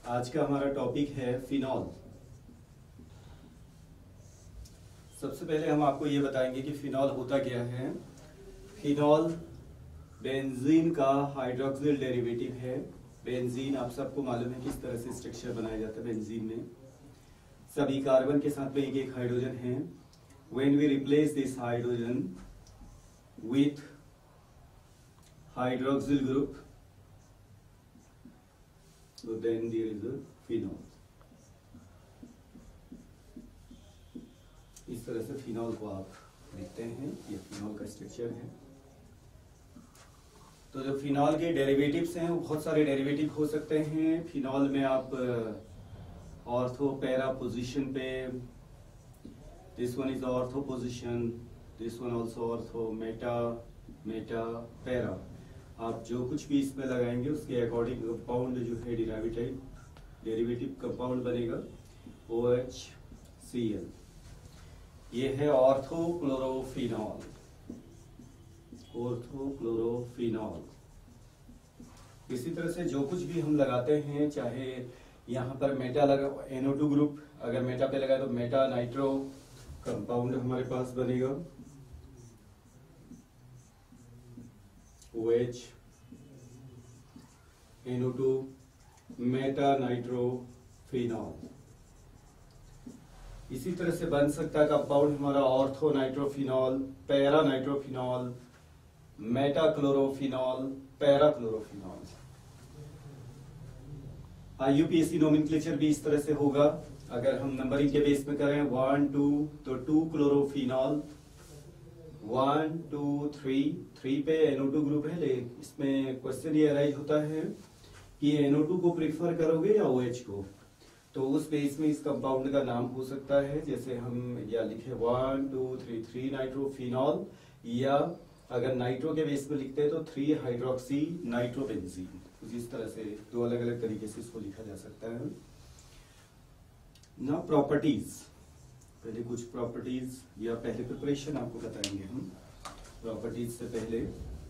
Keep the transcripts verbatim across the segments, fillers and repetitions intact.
आज का हमारा टॉपिक है फिनॉल। सबसे पहले हम आपको ये बताएंगे कि फिनॉल होता क्या है। फिनॉल बेंजीन का हाइड्रोक्सिल डेरिवेटिव है। बेंजीन आप सबको मालूम है किस तरह से स्ट्रक्चर बनाया जाता है। बेंजीन में सभी कार्बन के साथ में एक एक हाइड्रोजन है। When we replace this hydrogen with hydroxyl group, so then there is a phenol। इस तरह से फिनॉल को आप देखते हैं, ये फिनॉल का स्ट्रक्चर है। तो जो फिनॉल के डेरिवेटिव्स हैं वो बहुत सारे डेरिवेटिव हो सकते हैं। फिनॉल में आप ऑर्थो पैरा पोजीशन पे, this one is ortho position, this one also ortho, meta meta para, आप जो कुछ भी इसमें लगाएंगे उसके अकॉर्डिंग कंपाउंड जो है डेरिवेटिव डेरिवेटिव कंपाउंड बनेगा ओ एच सी एल। ये है ऑर्थोक्लोरोफिनॉल। ऑर्थोक्लोरोफिनॉल इसी तरह से जो कुछ भी हम लगाते हैं, चाहे यहाँ पर मेटा लगा एन ओ टू ग्रुप, अगर मेटा पे लगा तो मेटा नाइट्रो कंपाउंड हमारे पास बनेगा O H N O two meta nitrophenol. इसी तरह से बन सकता है कंपाउंड हमारा ortho nitrophenol, para nitrophenol, meta chlorophenol, para chlorophenol. IUPAC nomenclature भी इस तरह से होगा। अगर हम नंबरिंग के बेस में करें वन टू तो two chlorophenol, one two three, three पे एन ओ टू ग्रुप है। लेकिन इसमें क्वेश्चन ये अराइज होता है कि एन ओ टू को प्रीफर करोगे या ओ एच को, तो उस बेस में इस कंपाउंड का नाम हो सकता है। जैसे हम या लिखे one two three three nitrophenol, या अगर नाइट्रो के बेस में लिखते हैं तो थ्री हाइड्रोक्सी नाइट्रोबेंजीन। कुछ इस तरह से दो अलग अलग तरीके से इसको लिखा जा सकता है ना। प्रॉपर्टीज, पहले कुछ प्रॉपर्टीज या पहले प्रिपरेशन आपको बताएंगे हम। प्रॉपर्टीज से पहले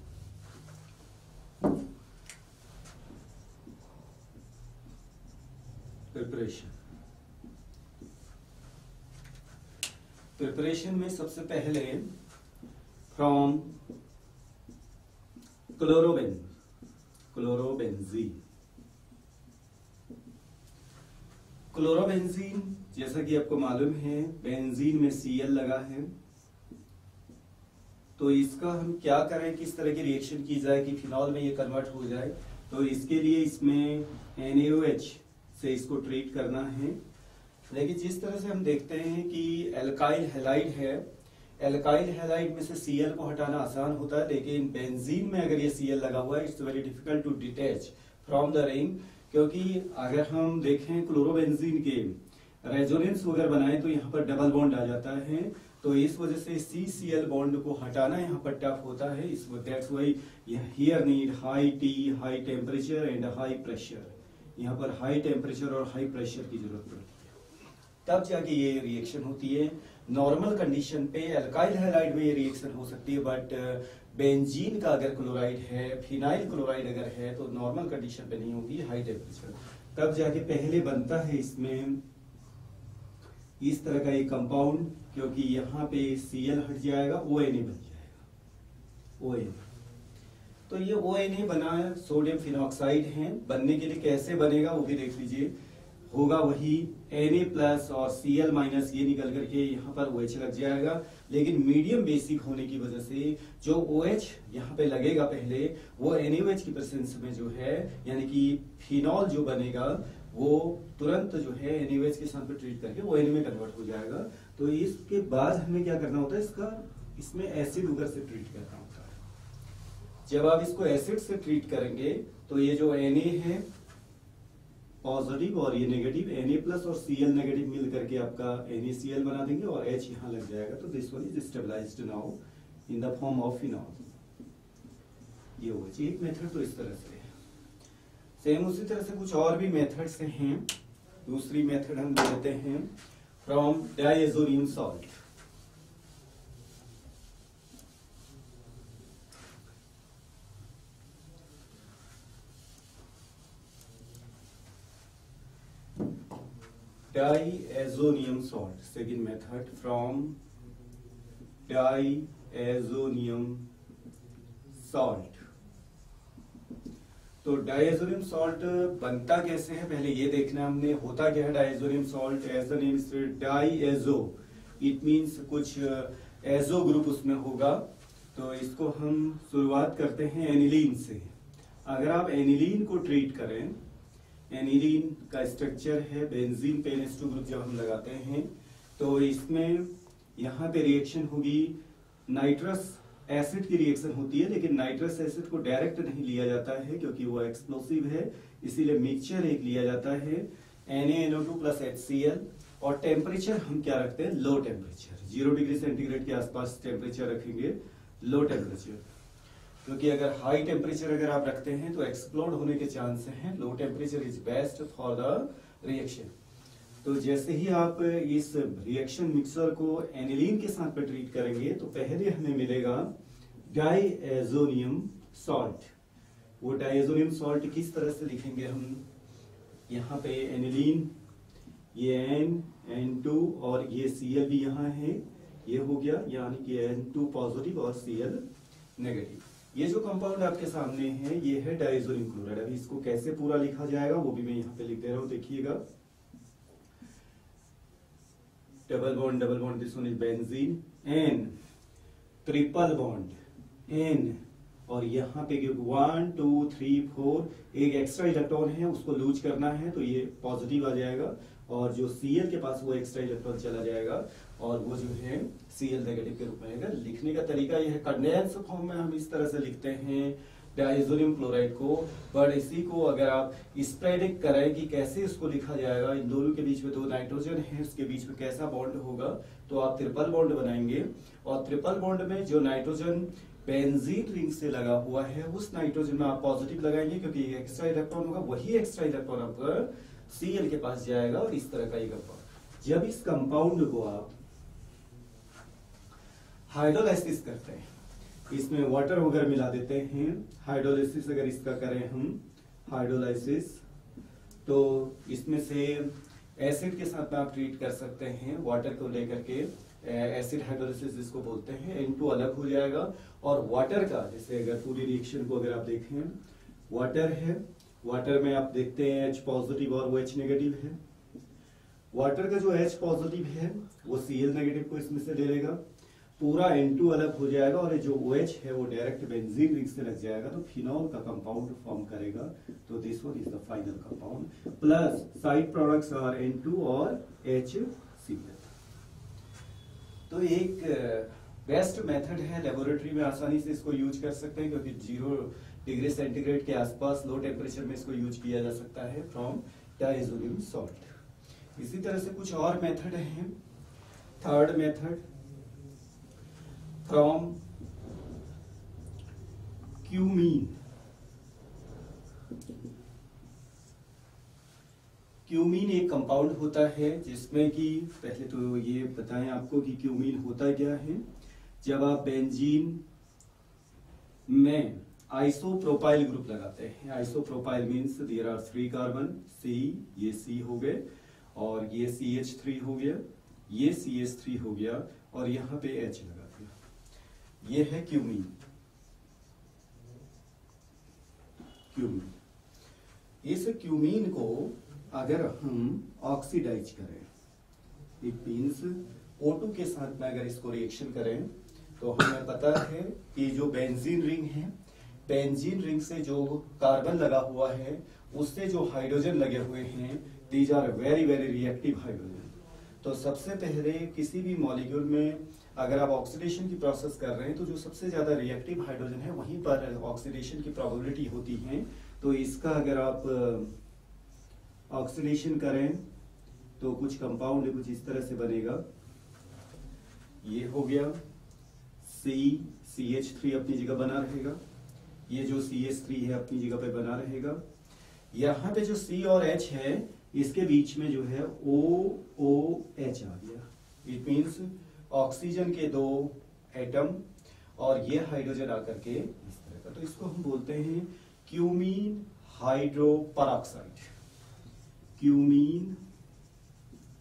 प्रिपरेशन प्रिपरेशन में सबसे पहले फ्रॉम क्लोरोबेन क्लोरोबेंजीन क्लोरोबेंजीन जैसा कि आपको मालूम है बेंजीन में सी एल लगा है, तो इसका हम क्या करें, किस तरह की रिएक्शन की जाए कि फिनॉल में ये कन्वर्ट हो जाए। तो इसके लिए इसमें एन ए ओ एच से इसको ट्रीट करना है। लेकिन जिस तरह से हम देखते हैं कि एल्काइल हैलाइड है, एल्काइल हैलाइड में से सी एल को हटाना आसान होता है, लेकिन बेंजीन में अगर ये सी एल लगा हुआ है it's very difficult to detach from the ring. क्योंकि अगर हम देखें क्लोरोबेंजीन के रेजोनेंस वगैरह बनाए तो यहाँ पर डबल बॉन्ड आ जाता है, तो इस वजह से सी सी एल बॉन्ड को हटाना यहाँ पर टफ होता है। इस that's why here need high tea, high temperature and high pressure. यहाँ पर हाई टेम्परेचर और हाई प्रेशर की जरूरत पड़ती है, तब जाके ये रिएक्शन होती है। नॉर्मल कंडीशन पे एल्काइल हैलाइड में ये रिएक्शन हो सकती है, बट बेंजीन का अगर क्लोराइड है, फिनाइल क्लोराइड अगर है तो नॉर्मल कंडीशन पे नहीं होगी, हाई टेम्परेचर, तब जाके पहले बनता है इसमें इस तरह का एक कंपाउंड। क्योंकि यहाँ पे सी एल हट जाएगा, ओ एन ए बन जाएगा, ओ एन ए। तो ये ओ एन ए बना है, सोडियम फिनॉक्साइड है। बनने के लिए कैसे बनेगा वो भी देख लीजिए। होगा वही Na प्लस और Cl माइनस, ये निकल करके यहाँ पर OH लग जाएगा। लेकिन मीडियम बेसिक होने की वजह से जो OH यहाँ पे लगेगा पहले, वो NaOH की प्रेजेंस में जो है, यानी कि फिनॉल जो बनेगा वो तुरंत जो है NaOH के साथ में ट्रीट करके O N में कन्वर्ट हो जाएगा। तो इसके बाद हमें क्या करना होता है, इसका इसमें एसिड उगर से ट्रीट करना होता है। जब आप इसको एसिड से ट्रीट करेंगे तो ये जो Na है पॉजिटिव और ये नेगेटिव, Na प्लस और Cl नेगेटिव मिल करके आपका NaCl बना देंगे और H यहाँ लग जाएगा। तो this one is stabilised now in the form of phenol. ये हो गया एक मेथड। तो इस तरह से है। सेम उसी तरह से कुछ और भी मेथड्स हैं। दूसरी मेथड हम लेते हैं from diazonium salt. diazonium salt, second method from diazonium salt। तो डायजोनियम सॉल्ट बनता कैसे है पहले ये देखना हमने। होता क्या है diazonium salt, as the name diazo, it means कुछ एजो ग्रुप उसमें होगा। तो इसको हम शुरुआत करते हैं एनिलीन से। अगर आप एनिलीन को ट्रीट करें, एनिलीन का स्ट्रक्चर है benzene pen S two group जब हम लगाते हैं तो इसमें यहाँ पे रिएक्शन होगी, नाइट्रस एसिड की रिएक्शन होती है, लेकिन नाइट्रस एसिड को डायरेक्ट नहीं लिया जाता है क्योंकि वो एक्सप्लोसिव है, इसीलिए मिक्सचर एक लिया जाता है N A N O two plus H C L. और टेम्परेचर हम क्या रखते हैं, low temperature, zero degree centigrade के आसपास टेम्परेचर रखेंगे, लो टेम्परेचर, क्योंकि अगर हाई टेम्परेचर अगर आप रखते हैं तो एक्सप्लोड होने के चांस हैं। Low temperature is best for the reaction. तो जैसे ही आप इस रिएक्शन मिक्सर को एनिलीन के साथ में ट्रीट करेंगे तो पहले हमें मिलेगा डाइएजोनियम सॉल्ट। वो डाइएजोनियम सॉल्ट किस तरह से लिखेंगे हम, यहाँ पे एनिलीन, ये एन एन टू और ये सी एल भी यहाँ है, ये हो गया, यानी कि एन टू पॉजिटिव और सी एल नेगेटिव। ये जो कंपाउंड आपके सामने है ये है डाइएजोनियम क्लोराइड। अभी इसको कैसे पूरा लिखा जाएगा वो भी मैं यहाँ पे लिख दे रहा हूँ, देखिएगा। Double bond double bond, this one is benzene, N triple bond N, और यहाँ पे वन टू थ्री फोर, एक एक्स्ट्रा इलेक्ट्रॉन है उसको लूज करना है तो ये पॉजिटिव आ जाएगा, और जो सीएल के पास वो एक्स्ट्रा इलेक्ट्रॉन चला जाएगा और वो जो है सीएल नेगेटिव के रूप में आएगा। लिखने का तरीका यह है, कंडेंस फॉर्म में हम इस तरह से लिखते हैं डाइएजोनियम क्लोराइड को, पर इसी को अगर आप स्प्रेडिक करें कि कैसे इसको लिखा जाएगा, इन दोनों के बीच में दो नाइट्रोजन है, उसके बीच में कैसा बॉन्ड होगा, तो आप ट्रिपल बॉन्ड बनाएंगे। और ट्रिपल बॉन्ड में जो नाइट्रोजन बेंजीन रिंग से लगा हुआ है उस नाइट्रोजन में आप पॉजिटिव लगाएंगे क्योंकि एक्स्ट्रा इलेक्ट्रॉन होगा, वही एक्स्ट्रा इलेक्ट्रॉन आपका सीएल के पास जाएगा, और इस तरह का ये कंपाउंड। जब इस कंपाउंड को आप हाइड्रोलाइसिस करते हैं, इसमें वाटर वगैरह मिला देते हैं, हाइड्रोलाइसिस अगर इसका करें हम हाइड्रोलाइसिस, तो इसमें से एसिड के साथ में आप ट्रीट कर सकते हैं, वाटर को लेकर के एसिड हाइड्रोलाइसिस जिसको बोलते हैं, एन टू अलग हो जाएगा। और वाटर का, जैसे अगर पूरी रिएक्शन को अगर आप देखें, वाटर है, वाटर में आप देखते हैं H पॉजिटिव और वो H नेगेटिव है। वाटर का जो H पॉजिटिव है वो Cl नेगेटिव को इसमें से ले लेगा, पूरा एन टू अलग हो जाएगा, और जो OH है वो डायरेक्ट बेंजीन रिंग से लग जाएगा तो फिनॉल का कंपाउंड फॉर्म करेगा। तो this one is the final compound, plus side products are N two और HCl। तो एक बेस्ट मेथड है, लेबोरेटरी में आसानी से इसको यूज कर सकते हैं क्योंकि जीरो डिग्री सेंटीग्रेड के आसपास लो टेम्परेचर में इसको यूज किया जा सकता है फ्रॉम डाइएजोनियम सॉल्ट। इसी तरह से कुछ और मेथड हैं। Third method from cumene. Cumene एक कंपाउंड होता है जिसमें कि पहले तो ये बताएं आपको कि क्यूमीन होता क्या है। जब आप बेंजीन में आइसोप्रोपाइल ग्रुप लगाते हैं, isopropyl means there are three carbon, C, ये सी हो गए, और ये सी एच थ्री हो गया, ये सी एच थ्री हो गया, और यहाँ पे H लगा दिया, ये है क्यूमीन। क्यूमीन, इस क्यूमीन को अगर हम ऑक्सीडाइज करें, इट मीन्स ओ टू के साथ में अगर इसको रिएक्शन करें तो हमें पता है कि जो बेंजीन रिंग है, बेंजीन रिंग से जो कार्बन लगा हुआ है उससे जो हाइड्रोजन लगे हुए हैं, these are very very reactive hydrogen. तो सबसे पहले किसी भी मॉलिक्यूल में अगर आप ऑक्सीडेशन की प्रोसेस कर रहे हैं तो जो सबसे ज्यादा रिएक्टिव हाइड्रोजन है वहीं पर ऑक्सीडेशन की प्रोबेबिलिटी होती है। तो इसका अगर आप ऑक्सीडेशन करें तो कुछ कंपाउंड कुछ इस तरह से बनेगा, ये हो गया C, सी एच थ्री अपनी जगह बना रहेगा, ये जो सी एच थ्री है अपनी जगह पे बना रहेगा, यहाँ पे जो C और H है इसके बीच में जो है O O H आ गया, इट मीन्स ऑक्सीजन के दो एटम और ये हाइड्रोजन आकर के इस तरह का, तो इसको हम बोलते हैं क्यूमीन हाइड्रोपेरोक्साइड। Cumene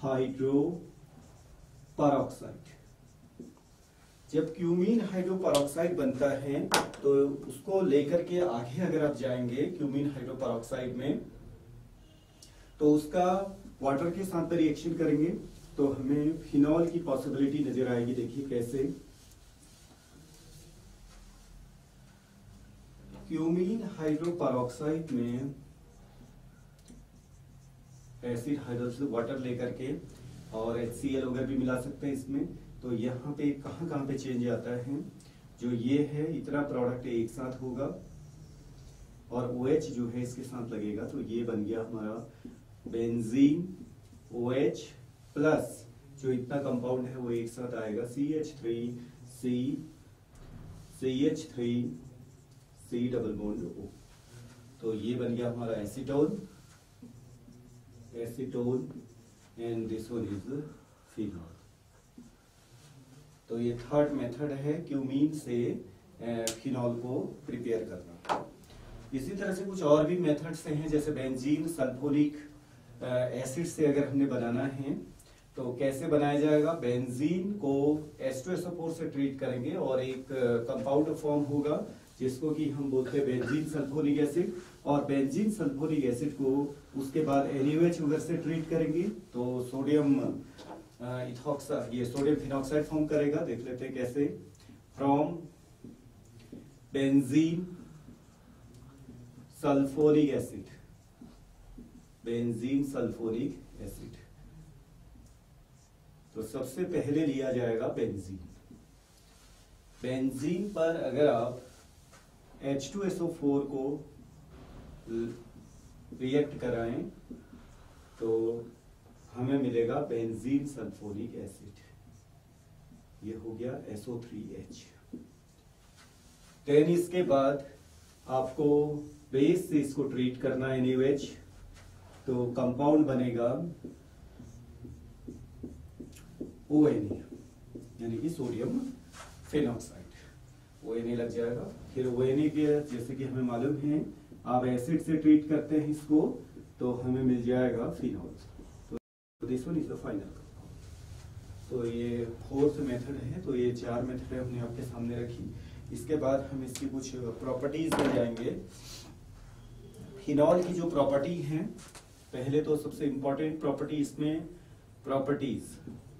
hydroperoxide. जब क्यूमीन हाइड्रोपेरोक्साइड बनता है तो उसको लेकर के आगे अगर आप जाएंगे क्यूमीन हाइड्रोपेरोक्साइड में, तो उसका वाटर के साथ रिएक्शन करेंगे तो हमें फिनॉल की पॉसिबिलिटी नजर आएगी। देखिए कैसे, क्यूमीन हाइड्रोपेरोक्साइड में एसिड हाइड्रोक्साइड वाटर लेकर के और एच सी एल वगैरह भी मिला सकते हैं इसमें। तो यहाँ पे कहाँ कहाँ पे चेंज आता है, जो ये है इतना प्रोडक्ट एक साथ होगा और OH जो है इसके साथ लगेगा, तो ये बन गया हमारा बेंजीन OH प्लस जो इतना कंपाउंड है वो एक साथ आएगा C H three C C H three C double bond O। तो ये बन गया हमारा acetone acetone and this one is phenol. तो ये थर्ड मेथड है क्यूमीन से फिनॉल को प्रिपेयर करना। इसी तरह से कुछ और भी मेथड्स हैं, जैसे बेंजीन सल्फोनिक एसिड से अगर हमने बनाना है तो कैसे बनाया जाएगा। बेंजीन को H two S O four से ट्रीट करेंगे और एक कंपाउंड फॉर्म होगा जिसको कि हम बोलते हैं बेंजीन सल्फोनिक एसिड, और बेंजीन सल्फोनिक एसिड को उसके बाद एन ए ओ एच वगैरह से ट्रीट करेंगे तो सोडियम इथॉक्साइड ये सोडियम फिनॉक्साइड फॉर्म करेगा। देख लेते हैं कैसे। From benzene sulfonic acid benzene sulfonic acid, तो सबसे पहले लिया जाएगा बेंजीन। बेंजीन पर अगर आप H two S O four को रिएक्ट कराएं तो हमें मिलेगा बेंजीन सल्फोनिक एसिड, ये हो गया S O three H. Then इसके बाद आपको बेस से इसको ट्रीट करना है एन ए ओ एच, तो कंपाउंड बनेगा ओ एन ए यानी कि sodium phenoxide, O N A लग जाएगा। फिर ओ एन ए के जैसे कि हमें मालूम है आप एसिड से ट्रीट करते हैं इसको तो हमें मिल जाएगा फिनॉल। तो this one is the final. तो ये फोर्थ मेथड है। तो ये चार मेथड है हमने आपके सामने रखी। इसके बाद हम इसकी कुछ प्रॉपर्टीज में जाएंगे। फिनॉल की जो प्रॉपर्टी है, पहले तो सबसे इंपॉर्टेंट प्रॉपर्टी इसमें प्रॉपर्टीज,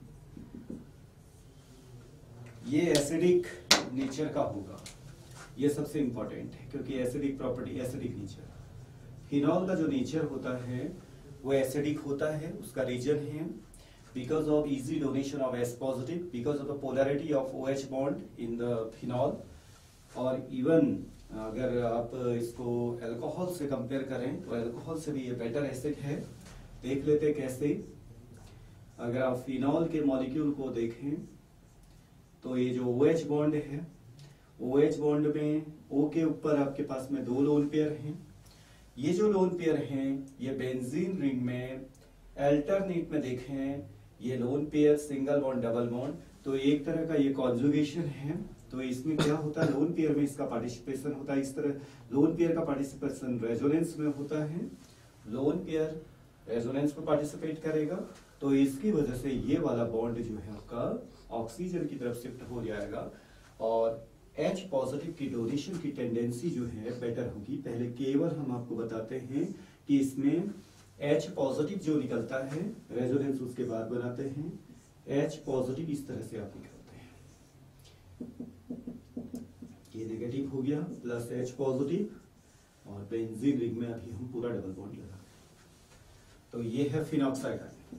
ये एसिडिक नेचर का होगा, ये सबसे इंपॉर्टेंट है क्योंकि acidic property acidic nature. Phenol का जो नेचर होता है वो एसिडिक होता है, उसका रीजन है because of easy donation of S positive, because of the polarity of OH bond in the phenol. और इवन अगर आप इसको अल्कोहल से कंपेयर करें तो अल्कोहल से भी ये बेटर एसिड है। देख लेते कैसे। अगर आप फिनॉल के मॉलिक्यूल को देखें तो ये जो OH बॉन्ड है, OH बॉन्ड में O के ऊपर आपके पास में दो लोन पेयर हैं। ये जो लोन पेयर हैं ये बेंजीन रिंग में अल्टरनेट में देखें, ये lone pair single bond double bond, तो एक तरह का ये कॉन्जुगेशन है। तो इसमें क्या होता है, लोन पेयर में इसका पार्टिसिपेशन होता है। इस तरह लोन पेयर का पार्टिसिपेशन रेजोनेंस में होता है, लोन पेयर रेजोनेंस में पार्टिसिपेट करेगा, तो इसकी वजह से ये वाला बॉन्ड जो है आपका ऑक्सीजन की तरफ शिफ्ट हो जाएगा और H पॉजिटिव की डोनेशन की टेंडेंसी जो है बेटर होगी। पहले केवल हम आपको बताते हैं कि इसमें H पॉजिटिव जो निकलता है, रेजोनेंस उसके बाद बनाते हैं, H पॉजिटिव इस तरह से आप निकलते हैं, ये नेगेटिव हो गया प्लस H पॉजिटिव और बेंजीन रिंग में अभी हम पूरा डबल बॉन्ड लगा। तो ये है फिनॉक्साइड आयन।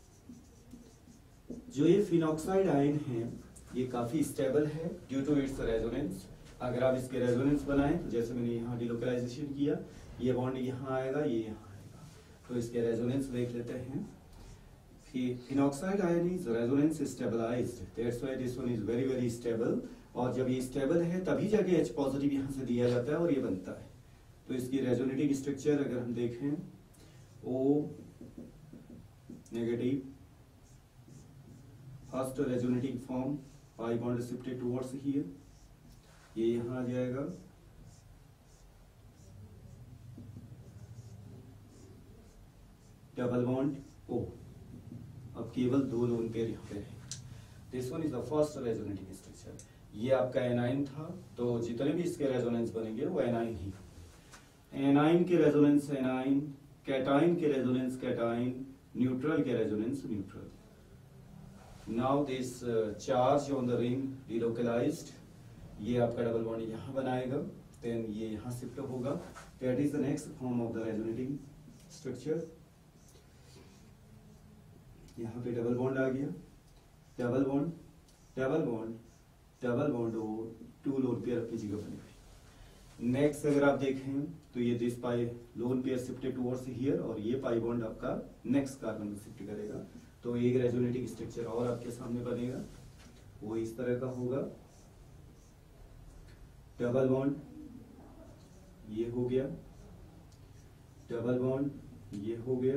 जो ये फिनॉक्साइड आयन है ये काफी स्टेबल है ड्यू टू इट्स रेजोनेंस। अगर आप इसके रेजोनेंस बनाएं तो जैसे मैंने यहाँ डिलोकलाइजेशन किया, ये बॉन्ड यहाँ आएगा, ये यहाँ आएगा, तो इसके रेजोनेंस देख लेते हैं। Phenoxide ion is resonance stabilized, that's why this one is very very stable. और जब ये स्टेबल है तभी जाके H पॉजिटिव यहाँ से दिया जाता है और ये बनता है। तो इसकी रेजोनेटिंग स्ट्रक्चर अगर हम देखें, O negative, first resonating form, pi bond shifted towards here, ये यहां आ जाएगा, डबल बॉन्ड O, अब केवल दो लोन पेयर यहाँ पे है। This one is the first resonating structure. ये आपका एनाइन था, तो जितने भी इसके रेजोनेंस बनेंगे वो एनाइन ही। एनाइन के रेजोनेंस एनाइन, कैटाइन के रेजोनेंस कैटाइन, न्यूट्रल के resonance neutral. Now this charge on the ring delocalized, ये आपका डबल बॉन्ड यहाँ बनाएगा, देन ये यहाँ शिफ्ट होगा। That is the next form of the resonating structure. यहाँ पे डबल बॉन्ड आ गया, double bond, double bond, double bond और टू लोन पेयर अपनी जगह बने हुए। नेक्स्ट अगर आप देखें तो ये this pi lone pair shifted towards here, और ये पाई बॉन्ड आपका नेक्स्ट कार्बन में शिफ्ट करेगा। तो एक रेजोनेटिंग स्ट्रक्चर और आपके सामने बनेगा, वो इस तरह का होगा। डबल बॉन्ड ये हो गया, डबल बॉन्ड ये हो गया,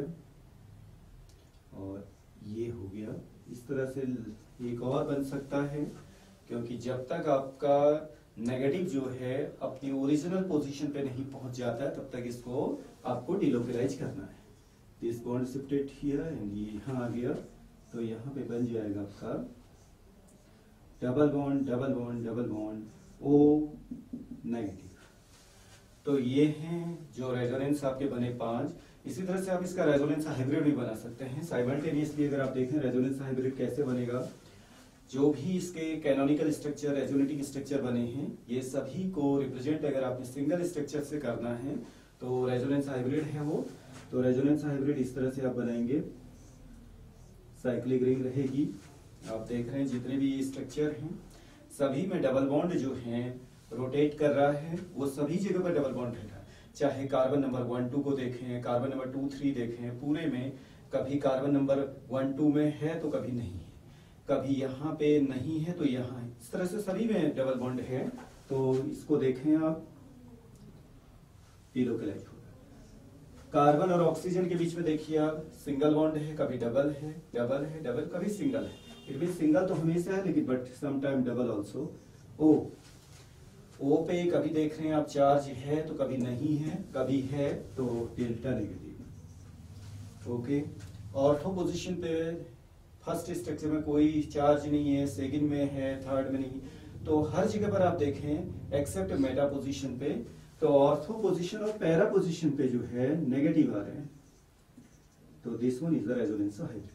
और ये हो गया। इस तरह से एक और बन सकता है, क्योंकि जब तक आपका नेगेटिव जो है अपनी ओरिजिनल पोजीशन पे नहीं पहुंच जाता है तब तक इसको आपको डिलोकलाइज करना है। This bond shifted here and ये यहाँ आ गया, तो यहाँ पे बन जाएगा आपका double bond, double bond, double bond, O negative. तो ये हैं जो रेजोनेंस आपके बने पांच। इसी तरह से आप इसका रेजोनेंस हाइब्रिड भी बना सकते हैं साइमल्टेनियसली। अगर आप देखें रेजोनेंस हाइब्रिड कैसे बनेगा, जो भी इसके कैनोनिकल स्ट्रक्चर, रेजोनेटिंग स्ट्रक्चर बने हैं, ये सभी को रिप्रेजेंट अगर आपने सिंगल स्ट्रक्चर से करना है तो रेजोनेंस हाइब्रिड है वो। तो रेजोनेंस हाइब्रिड इस तरह से आप बनाएंगे, साइक्लिक रिंग रहेगी। आप देख रहे हैं जितने भी स्ट्रक्चर हैं सभी में डबल बॉन्ड जो है रोटेट कर रहा है, वो सभी जगह पर डबल बॉन्ड रहता है। चाहे कार्बन नंबर वन टू को देखें, कार्बन नंबर टू थ्री देखें, पूरे में कभी कार्बन नंबर वन टू में है तो कभी नहीं है, कभी यहाँ पे नहीं है तो यहाँ है। इस तरह से सभी में डबल बॉन्ड है। तो इसको देखें आप, डिलोकलाइज होगा। कार्बन और ऑक्सीजन के बीच में देखिए आप, सिंगल बॉन्ड है, कभी डबल है, डबल है, डबल, कभी सिंगल है। इट मीन सिंगल तो हमेशा है, लेकिन but some time double also. O O पे कभी देख रहे हैं आप चार्ज है तो कभी नहीं है, कभी है तो delta negative. Okay, ortho position पे फर्स्ट स्ट्रक्चर में कोई चार्ज नहीं है, सेकंड में है, थर्ड में नहीं, तो हर जगह पर आप देखें एक्सेप्ट मेटा पोजीशन पे तो ऑर्थो पोजीशन और पैरा पोजीशन पे जो है नेगेटिव आ रहे हैं। तो this one is the resonance hybrid.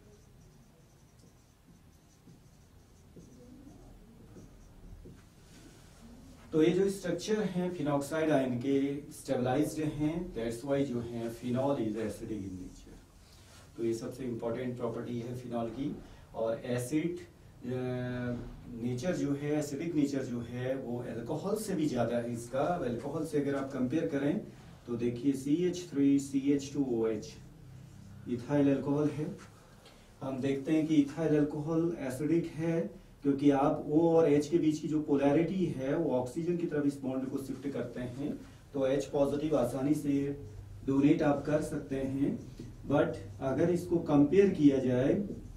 तो ये जो स्ट्रक्चर हैं फिनॉक्साइड आयन के स्टेबलाइज्ड हैं, दैट्स वाई जो है phenol is acidic in nature. तो ये सबसे इंपॉर्टेंट प्रॉपर्टी है फिनॉल की। और एसिड नेचर जो है, एसिडिक नेचर जो है वो अल्कोहल से भी ज्यादा है इसका। अल्कोहल से अगर आप कंपेयर करें तो देखिए C H three C H two O H ethyl alcohol है। हम देखते हैं कि इथाइल अल्कोहल एसिडिक है, क्योंकि आप O और H के बीच की जो पोलैरिटी है वो ऑक्सीजन की तरफ इस बॉन्ड को शिफ्ट करते हैं, तो H पॉजिटिव आसानी से डोनेट आप कर सकते हैं। बट अगर इसको कंपेयर किया जाए,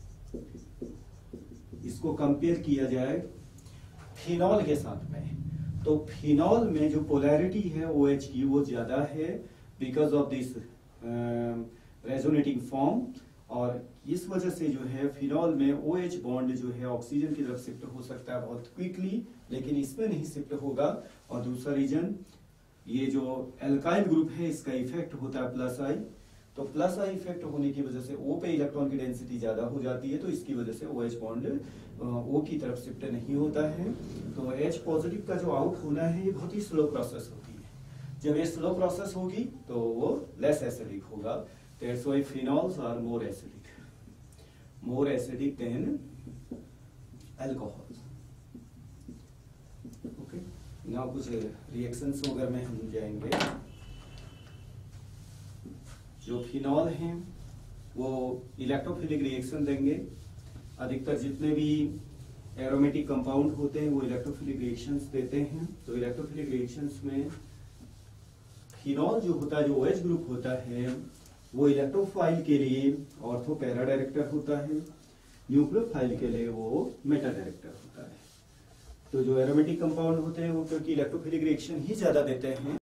इसको कंपेयर किया जाए फिनॉल के साथ में, तो फिनॉल में जो पोलैरिटी है OH की वो ज्यादा है because of this resonating form. और इस वजह से जो है फिनॉल में OH बॉन्ड जो है ऑक्सीजन की तरफ शिफ्ट हो सकता है बहुत क्विकली, लेकिन इसमें नहीं शिफ्ट होगा। और दूसरा रीजन, ये जो एल्काइल ग्रुप है इसका इफेक्ट होता है प्लस आई, तो प्लस आई इफेक्ट होने की वजह से O पे इलेक्ट्रॉन की डेंसिटी ज्यादा हो जाती है, तो इसकी वजह से OH बॉन्ड O की तरफ शिफ्ट नहीं होता है। तो H पॉजिटिव का जो आउट होना है ये बहुत ही स्लो प्रोसेस होती है। जब ये स्लो प्रोसेस होगी तो वो लेस एसिडिक होगा। That's why phenols are more acidic, more acidic than alcohols. Okay. Now कुछ reactions वगैरह में हम जाएंगे। जो फिनॉल हैं वो इलेक्ट्रोफिलिक रिएक्शन देंगे। अधिकतर जितने भी एरोमेटिक कंपाउंड होते हैं वो इलेक्ट्रोफिलिक रिएक्शंस देते हैं। तो इलेक्ट्रोफिलिक रिएक्शंस में फिनॉल जो होता है, जो OH ग्रुप होता है, वो इलेक्ट्रोफाइल के लिए ऑर्थो पैरा डायरेक्टर होता है, न्यूक्लियोफाइल के लिए वो मेटा डायरेक्टर होता है। तो जो एरोमेटिक कंपाउंड होते हैं वो क्योंकि इलेक्ट्रोफिलिक रिएक्शन ही ज्यादा देते हैं